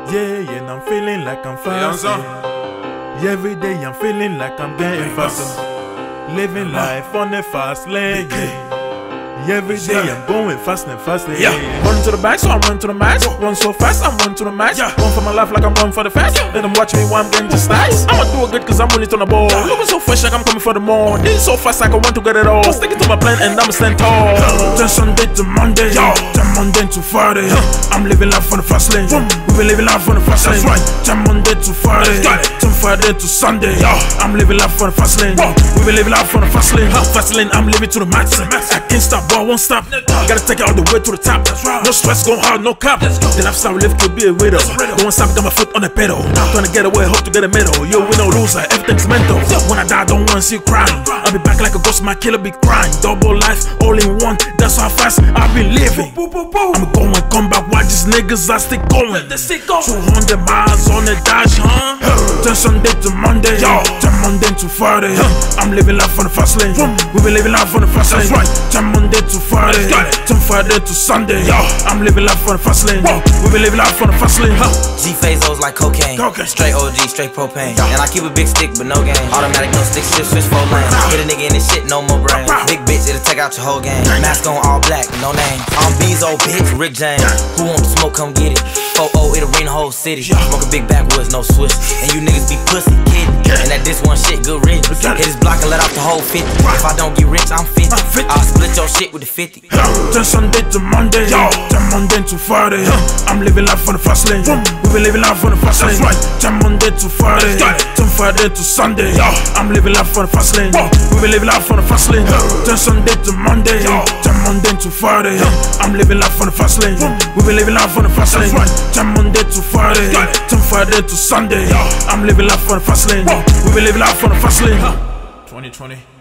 Yeah, and I'm feeling like I'm fasting. Every day I'm feeling like I'm getting faster. Living life on the fast lane. Every day I'm going fast and fast. Running to the back, so I'm running to the max. Run so fast, I'm running to the max. Run for my life like I'm running for the fast. Let them watch me while I'm getting just nice. I'ma do it good cause I'm winning on the ball. Looking so fresh like I'm coming for the more. This so fast like I want to get it all. Sticking to my plan and I'ma stand tall. Then Sunday to Monday, then Monday to Friday. I'm living life on the fast lane. We been living life on the fast lane. Then Monday to Friday, then Friday to Sunday. I'm living life on the fast lane. We been living life on the fast lane. Fast lane, I'm living to the max. I can't stop, I won't stop. Gotta take it all the way to the top. No stress, going hard, no cap. The lifestyle we live could be a widow. Don't stop, got my foot on the pedal. Trying to get away, hope to get a medal. Yo, win or loser, everything's mental. When I die, don't wanna see you crying. I'll be back like a ghost, my killer be crying. Double life, all in one, that's how fast I've been living. I'm going, come back, watch these niggas, I still going. 200 miles on the dash, Then Sunday to Monday, then Monday to Friday. I'm living life on the fast lane. We been living life on the fast lane. Then Monday to Friday, then Friday to Sunday. I'm living life on the fast lane. We been living life on the fast lane. G-Phasos like cocaine. Straight OG, straight propane. And I keep a big stick, but no game. Automatic, no stick, switch 4 lanes. Hit a nigga in this shit, no more brain. Big bitch, it'll take out your whole game. Mask on, all black, no name. I'm Bezo, bitch, Rick James. Who want the smoke, come get it. 4-0, it'll rain the whole city. Smoke a big backwoods, no switch. And you niggas be pussy, kidding. And that this one shit, good riddance. Hit his block and let off the whole 50. If I don't get rich, I'm 50. I'll split your shit with the 50. Then Sunday to Monday, then Monday to Friday. I'm living life on the fast lane. We been living life on the fast lane. Then Monday to Friday, then Friday to Sunday. I'm living life on the fast lane. We been living life on the fast lane. Then Sunday to Monday, then Monday to Friday. I'm living life on the fast lane. We been living life on the fast lane. Then Monday to Friday, then Friday to Sunday. I'm living life on the fast lane. We been living life on the fast lane. 2020.